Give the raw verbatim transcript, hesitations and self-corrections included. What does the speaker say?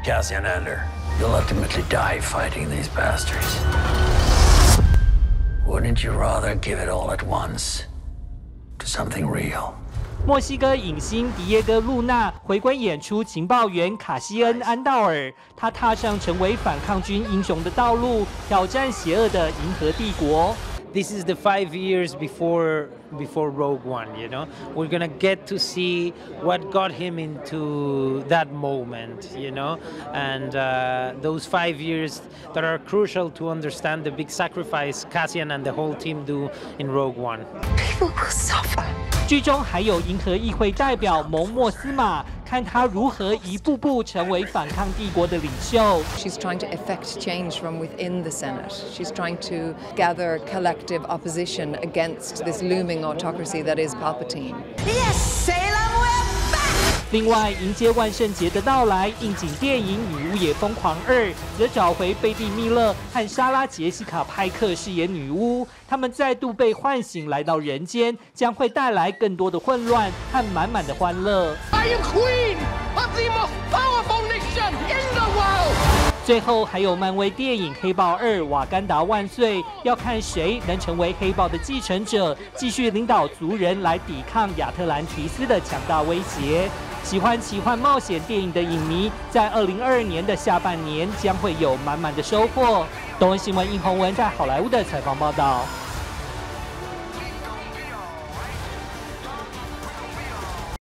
Cassian Andor, you'll ultimately die fighting these bastards. Wouldn't you rather give it all at once to something real? 墨西哥影星迪耶戈·露娜回归演出情报员卡西恩·安道尔，他踏上成为反抗军英雄的道路，挑战邪恶的银河帝国。 This is the five years before before Rogue One, you know. We're gonna get to see what got him into that moment, you know, and uh, those five years that are crucial to understand the big sacrifice Cassian and the whole team do in Rogue One. People will suffer. 剧中还有银河议会代表蒙莫斯马，看他如何一步步成为反抗帝国的领袖。 She's trying to effect change from within the Senate. She's trying to gather collective opposition against this looming autocracy that is Palpatine. Yes, Salem, we're back! 另外，迎接万圣节的到来，应景电影《女巫也疯狂二》则找回贝蒂·密勒和莎拉·杰西卡·派克饰演女巫，他们再度被唤醒来到人间，将会带来更多的混乱和满满的欢乐。 I am queen of the most powerful nation in the world. 最后还有漫威电影《黑豹二：瓦干达万岁》，要看谁能成为黑豹的继承者，继续领导族人来抵抗亚特兰提斯的强大威胁。喜欢奇幻冒险电影的影迷，在二零二二年的下半年将会有满满的收获。东森新闻殷宏文在好莱坞的采访报道。